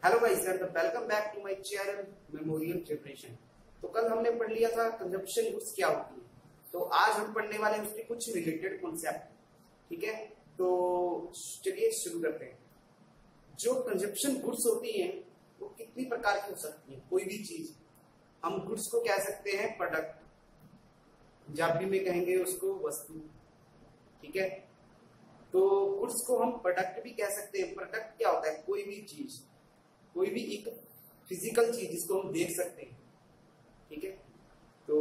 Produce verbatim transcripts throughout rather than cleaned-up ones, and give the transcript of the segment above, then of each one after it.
Hello guys and welcome back to my channel memorial preparation. तो कल हमने पढ़ लिया था कंजप्शन गुड्स क्या होती है, तो आज हम पढ़ने वाले हैं उसके कुछ रिलेटेड कॉन्सेप्ट। ठीक है, तो चलिए शुरू करते हैं। जो कंजप्शन गुड्स होती हैं वो कितनी प्रकार की हो सकती हैं। कोई भी चीज हम गुड्स को कह सकते हैं प्रोडक्ट, पंजाबी में कहेंगे उसको वस्तु। ठीक है, तो गुड्स को हम प्रोडक्ट भी कह सकते हैं। प्रोडक्ट क्या होता है? कोई भी चीज, कोई भी एक फिजिकल चीज जिसको हम देख सकते हैं। ठीक है, तो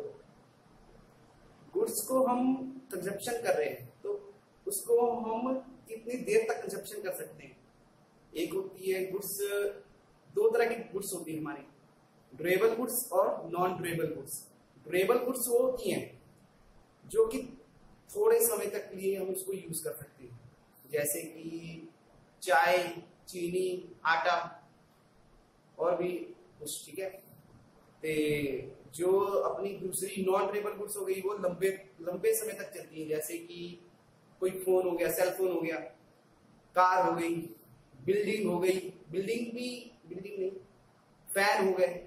गुड्स को हम कंजप्शन कर रहे हैं तो उसको हम कितनी देर तक कंजप्शन कर सकते हैं। एक होती है गुड्स, दो तरह की गुड्स होती है हमारी, ड्यूरेबल गुड्स और non durable goods. Durable goods वो होती हैं जो कि थोड़े समय तक लिए हम उसको यूज कर सकते हैं, जैसे कि चाय, चीनी, आटा और भी कुछ। ठीक है, ते जो अपनी दूसरी नॉन ड्यूरेबल गुड्स हो गई वो लंबे लंबे समय तक चलती है, जैसे कि कोई फोन हो गया, सेल फोन हो गया, कार हो गई, बिल्डिंग हो गई, बिल्डिंग भी बिल्डिंग नहीं फैन हो गए,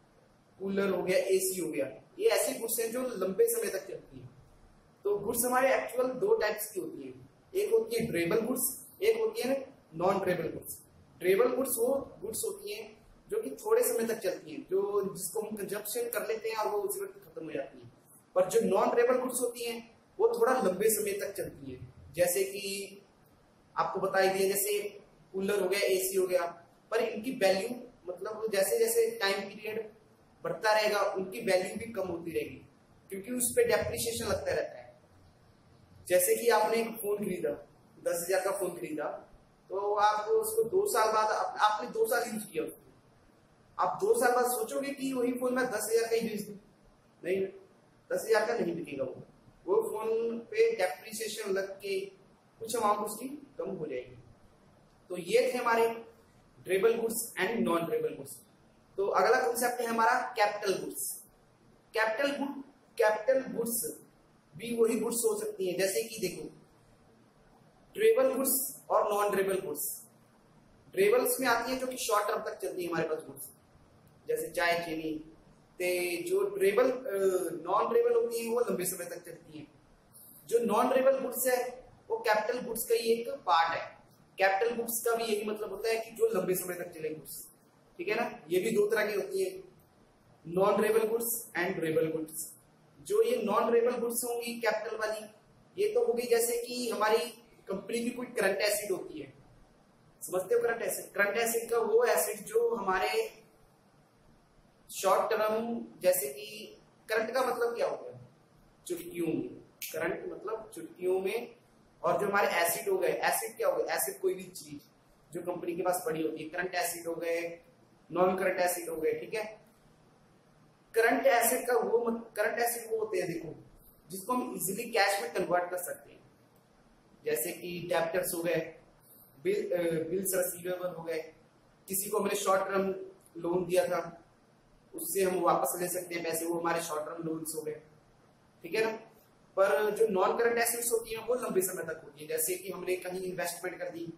कूलर हो गया, एसी हो गया। ये ऐसी गुड्स हैं जो लंबे समय तक चलती है। तो गुड्स हमारे एक्चुअल दो टाइप्स की होती है, एक होती है ड्यूरेबल गुड्स, एक होती है non durable goods. Durable goods वो गुड्स होती हैं जो कि थोड़े समय तक चलती हैं, जो जिसको हम कंजप्शन कर लेते हैं और वो उसी वक्त खत्म हो जाती है। पर जो नॉन ड्यूरेबल गुड्स होती हैं वो थोड़ा लंबे समय तक चलती हैं, जैसे कि आपको बता ही दिया, जैसे कूलर हो गया, एसी हो गया। पर इनकी वैल्यू मतलब जैसे जैसे टाइम पीरियड बढ़ता रहेगा उनकी वैल्यू भी कम होती रहेगी, क्योंकि उस पर डेप्रिसिएशन लगता रहता है। जैसे कि आपने एक फोन खरीदा, दस हजार का फोन खरीदा, तो आप उसको दो साल बाद आपने दो साल यूज किया उसको, आप दो साल बाद सोचोगे कि वही फोन मैं दस हजार का ही बेच दूं? नहीं, दस हजार का नहीं बिकेगा वो वो फोन पे डेप्रिसिएशन लग के कुछ अमाउंट उसकी कम हो जाएगी। तो ये थे हमारे durable goods and non durable goods. तो अगला कॉन्सेप्ट है हमारा capital goods. Capital good capital goods भी वही गुड्स हो सकती हैं, जैसे कि देखो ड्यूरेबल गुड्स और नॉन ड्यूरेबल गुड्स। ड्यूरेबल्स में आती है जो कि शॉर्ट टर्म तक चलती है हमारे पास गुड्स, जैसे चाय, चीनी। ते जो ड्यूरेबल नॉन ड्यूरेबल होती है वो लंबे समय तक चलती है। जो नॉन ड्यूरेबल गुड्स है वो कैपिटल गुड्स का ही एक पार्ट है। कैपिटल गुड्स का भी यही मतलब होता है कि जो लंबे समय तक चले गुड्स। ठीक है ना, ये भी दो तरह की होती है, non durable goods and durable goods. जो ये नॉन ड्यूरेबल गुड्स होंगी कैपिटल वाली, ये तो होगी जैसे कि हमारी कंपनी की कोई करंट एसिड होती है। समझते हो करंट एसिड? करंट एसिड का वो एसिड जो हमारे शॉर्ट टर्म, जैसे कि करंट का मतलब क्या हो गया? चुटकियों में। करंट मतलब चुटकियों में। और जो हमारे एसिड हो गए, एसिड क्या हो गया? एसिड कोई भी चीज जो कंपनी के पास पड़ी होती है। करंट एसिड हो गए, नॉन करंट एसिड हो गए। ठीक है, करंट एसिड का वो करंट एसिड वो होते हैं देखो, जिसको हम इजीली कैश में कन्वर्ट कर सकते हैं, जैसे कि डेब्टर्स हो गए, बिल बिल्स रिसीवेबल हो गए। किसी को हमने शॉर्ट टर्म लोन दिया था, उससे हम वापस ले सकते हैं पैसे, वो हमारे शॉर्ट टर्म लोन्स हो गए। ठीक है ना। पर जो नॉन करंट एसेट्स होती हैं वो लंबे समय तक होती है, जैसे कि हमने कहीं इन्वेस्टमेंट कर दी,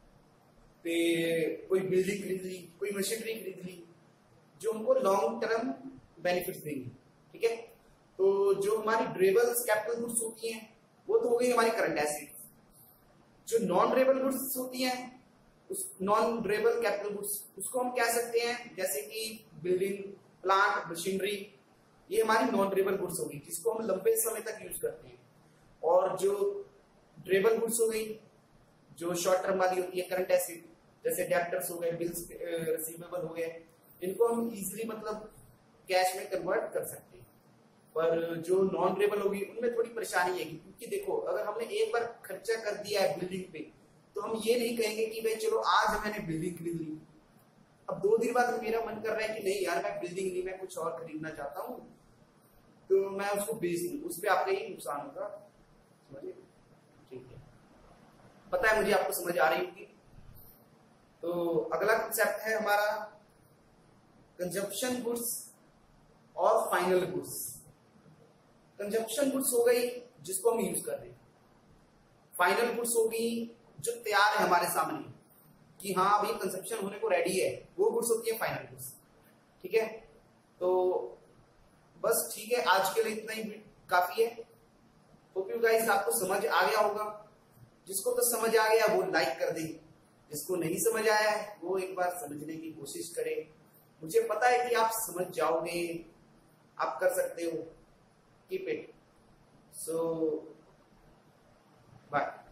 तो कोई बिल्डिंग खरीद ली, कोई मशीनरी खरीद ली, जो हमको लॉन्ग टर्म बेनिफिट्स देंगी। ठीक है, तो जो हमारी ड्यूरेबल कैपिटल गुड्स होती हैं वो तो हो गई हमारी करंट एसेट्स। जो नॉन ड्यूरेबल गुड्स होती हैं, उस नॉन ड्यूरेबल कैपिटल गुड्स उसको हम कह सकते हैं जैसे कि बिल्डिंग, प्लांट, मशीनरी। ये हमारी नॉन ड्यूरेबल गुड्स होगी जिसको हम लंबे समय तक यूज करते हैं। और जो ड्यूरेबल गुड्स हो गई जो शॉर्ट टर्म वाली होती है, करंट एसेट, जैसे डेब्टर्स हो गए, बिल्स रिसीवेबल हो गए, इनको हम इजीली मतलब कैश में कन्वर्ट कर सकते हैं। पर जो नॉन ड्यूरेबल होगी उनमें थोड़ी परेशानी है, क्योंकि देखो अगर हमने एक बार खर्चा कर दिया है बिल्डिंग पे, तो हम ये नहीं कहेंगे कि भाई चलो आज मैंने बिल्डिंग खरीद ली, अब दो दिन बाद मेरा मन कर रहा है कि नहीं यार मैं बिल्डिंग नहीं, मैं कुछ और खरीदना चाहता हूँ, तो मैं उसको बेच दूं, उस पर आपका ही नुकसान होगा। समझिए? ठीक है, पता है मुझे आपको समझ आ रही होगी। तो अगला कंसेप्ट है हमारा कंजप्शन गुड्स और फाइनल गुड्स। कंजप्शन गुड्स हो गई जिसको हम यूज कर रहे हैं, फाइनल गुड्स होगी जो तैयार है हमारे सामने, कि हाँ अभी कंसेप्शन होने को रेडी है, वो गुड्स होती है फाइनल गुड्स। ठीक है, तो बस ठीक है, आज के लिए इतना ही काफी है। होप यू गाइस आपको समझ आ गया होगा। जिसको तो समझ आ गया वो लाइक कर दे, जिसको नहीं समझ आया है वो एक बार समझने की कोशिश करे। मुझे पता है कि आप समझ जाओगे, आप कर सकते हो। Keep it. So bye.